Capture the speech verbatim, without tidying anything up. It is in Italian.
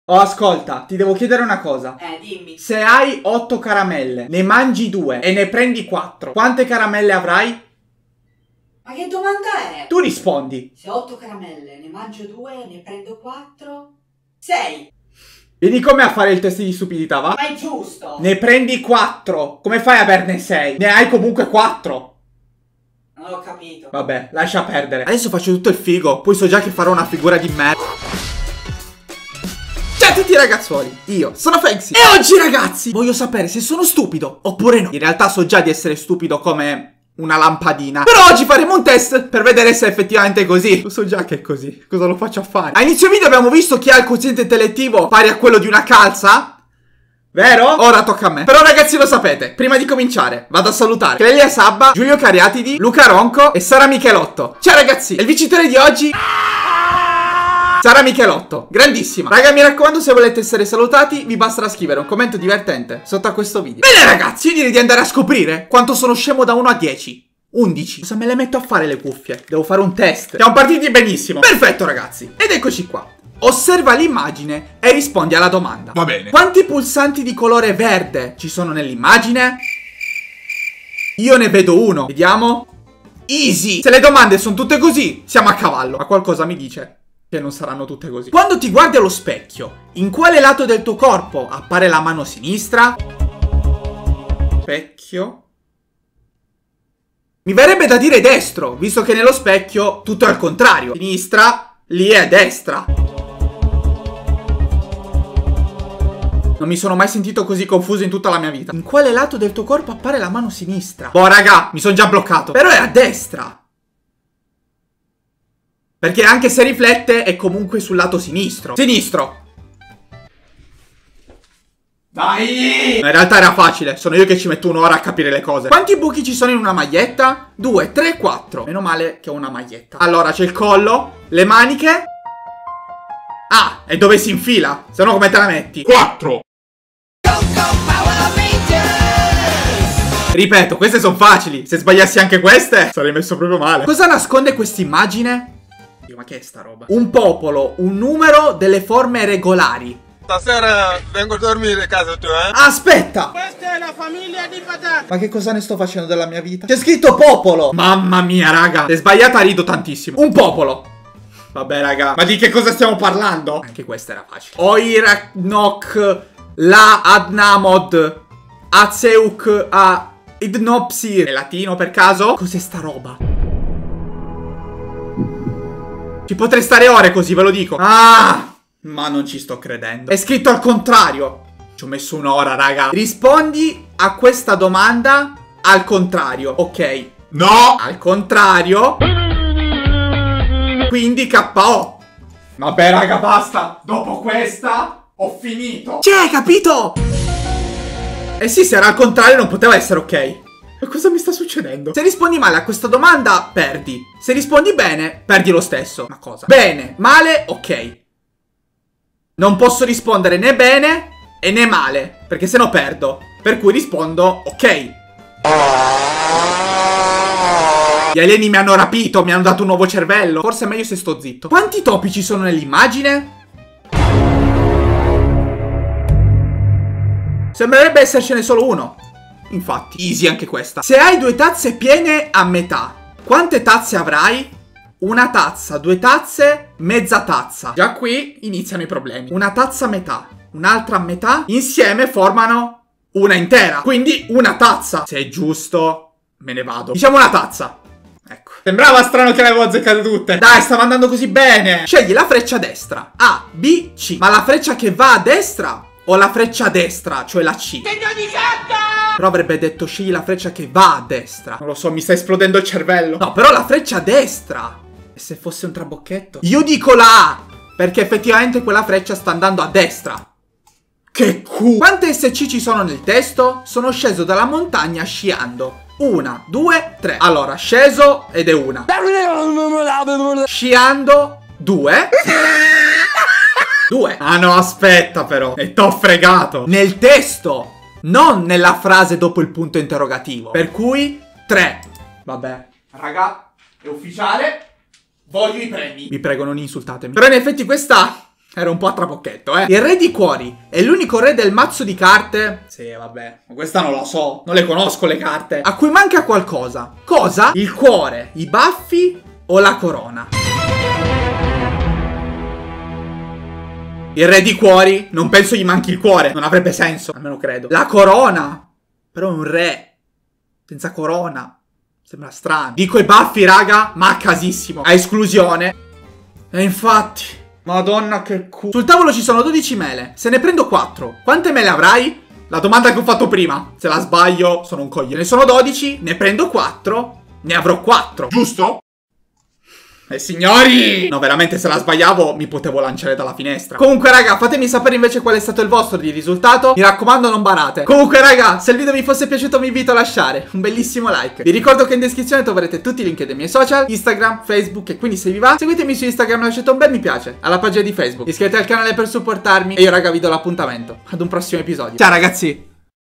Oh, ascolta, ti devo chiedere una cosa. Eh, dimmi. Se hai otto caramelle, ne mangi due e ne prendi quattro, quante caramelle avrai? Ma che domanda è? Tu rispondi. Se ho otto caramelle, ne mangio due, ne prendo quattro... sei. Vieni con me a fare il test di stupidità, va? Ma è giusto. Ne prendi quattro. Come fai a averne sei? Ne hai comunque quattro. Non ho capito. Vabbè, lascia perdere. Adesso faccio tutto il figo, poi so già che farò una figura di merda. Ciao a tutti ragazzuoli, io sono Fenxy e oggi ragazzi voglio sapere se sono stupido oppure no. In realtà so già di essere stupido come una lampadina, però oggi faremo un test per vedere se effettivamente è così. Lo so già che è così, cosa lo faccio a fare? A inizio video abbiamo visto chi ha il quoziente intellettivo pari a quello di una calza, vero? Ora tocca a me. Però ragazzi lo sapete, prima di cominciare vado a salutare Clelia Sabba, Giulio Cariatidi, Luca Ronco e Sara Michelotto. Ciao ragazzi, e il vincitore di oggi Sara Michelotto, grandissima. Raga, mi raccomando, se volete essere salutati vi basterà scrivere un commento divertente sotto a questo video. Bene ragazzi, io direi di andare a scoprire quanto sono scemo da uno a dieci. undici. Cosa me le metto a fare le cuffie? Devo fare un test. Siamo partiti benissimo. Perfetto ragazzi, ed eccoci qua. Osserva l'immagine e rispondi alla domanda. Va bene. Quanti pulsanti di colore verde ci sono nell'immagine? Io ne vedo uno. Vediamo. Easy. Se le domande sono tutte così, siamo a cavallo. Ma qualcosa mi dice che non saranno tutte così. Quando ti guardi allo specchio, in quale lato del tuo corpo appare la mano sinistra? Specchio. Mi verrebbe da dire destro, visto che nello specchio tutto è al contrario. Sinistra, lì è destra. Non mi sono mai sentito così confuso in tutta la mia vita. In quale lato del tuo corpo appare la mano sinistra? Boh raga, mi sono già bloccato. Però è a destra. Perché anche se riflette è comunque sul lato sinistro. Sinistro. Dai! Ma in realtà era facile, sono io che ci metto un'ora a capire le cose. Quanti buchi ci sono in una maglietta? due, tre, quattro. Meno male che ho una maglietta. Allora c'è il collo, le maniche. Ah, e dove si infila? Se no come te la metti? quattro. Ripeto, queste sono facili. Se sbagliassi anche queste sarei messo proprio male. Cosa nasconde quest'immagine? Ma che è sta roba? Un popolo, un numero, delle forme regolari. Stasera vengo a dormire a casa tua, eh? Aspetta! Questa è la famiglia di patate. Ma che cosa ne sto facendo della mia vita? C'è scritto popolo! Mamma mia, raga! Se è sbagliata rido tantissimo. Un popolo! Vabbè, raga. Ma di che cosa stiamo parlando? Anche questa era facile. Oiraknok La Adnamod Azeuk A Idnopsi. È latino per caso? Cos'è sta roba? Ci potrei stare ore così, ve lo dico. Ah, ma non ci sto credendo. È scritto al contrario. Ci ho messo un'ora, raga. Rispondi a questa domanda al contrario. Ok. No. Al contrario. Quindi K O. Vabbè, raga, basta. Dopo questa ho finito. C'è, capito? Eh sì, se era al contrario non poteva essere ok. Ma cosa mi sta succedendo? Se rispondi male a questa domanda, perdi. Se rispondi bene, perdi lo stesso. Ma cosa? Bene, male, ok. Non posso rispondere né bene e né male, perché sennò perdo. Per cui rispondo ok. Gli alieni mi hanno rapito, mi hanno dato un nuovo cervello. Forse è meglio se sto zitto. Quanti topi ci sono nell'immagine? Sembrerebbe essercene solo uno. Infatti, easy anche questa. Se hai due tazze piene a metà, quante tazze avrai? Una tazza, due tazze, mezza tazza. Già qui iniziano i problemi. Una tazza a metà, un'altra a metà, insieme formano una intera. Quindi una tazza. Se è giusto, me ne vado. Diciamo una tazza. Ecco. Sembrava strano che le avevo azzeccate tutte. Dai, stava andando così bene. Scegli la freccia a destra. A, B, C. Ma la freccia che va a destra o la freccia a destra, cioè la C? Però avrebbe detto scegli la freccia che va a destra. Non lo so, mi sta esplodendo il cervello. No, però la freccia a destra. E se fosse un trabocchetto? Io dico la A, perché effettivamente quella freccia sta andando a destra. Che culo. Quante S C ci sono nel testo? Sono sceso dalla montagna sciando. Una, due, tre. Allora, sceso ed è una. Sciando, due. Due. Ah no, aspetta però. E t'ho fregato. Nel testo, non nella frase dopo il punto interrogativo. Per cui, tre. Vabbè, raga, è ufficiale. Voglio i premi. Vi prego, non insultatemi. Però in effetti questa Era un po' a trabocchetto, eh. Il re di cuori è l'unico re del mazzo di carte. Sì, vabbè, ma questa non lo so. Non le conosco le carte. A cui manca qualcosa. Cosa? Il cuore, i baffi o la corona? Il re di cuori, non penso gli manchi il cuore. Non avrebbe senso, almeno credo. La corona. Però è un re senza corona. Sembra strano. Dico i baffi, raga, ma a casissimo. A esclusione. E infatti... Madonna che culo. Sul tavolo ci sono dodici mele. Se ne prendo quattro. Quante mele avrai? La domanda che ho fatto prima. Se la sbaglio sono un coglione. Ne sono dodici. Ne prendo quattro. Ne avrò quattro. Giusto? Eh signori! No, veramente se la sbagliavo mi potevo lanciare dalla finestra. Comunque raga, fatemi sapere invece qual è stato il vostro di risultato. Mi raccomando, non barate. Comunque raga, se il video vi fosse piaciuto vi invito a lasciare un bellissimo like. Vi ricordo che in descrizione troverete tutti i link dei miei social, Instagram, Facebook, e quindi se vi va seguitemi su Instagram e lasciate un bel mi piace alla pagina di Facebook. Iscrivetevi al canale per supportarmi e io raga vi do l'appuntamento ad un prossimo episodio. Ciao ragazzi!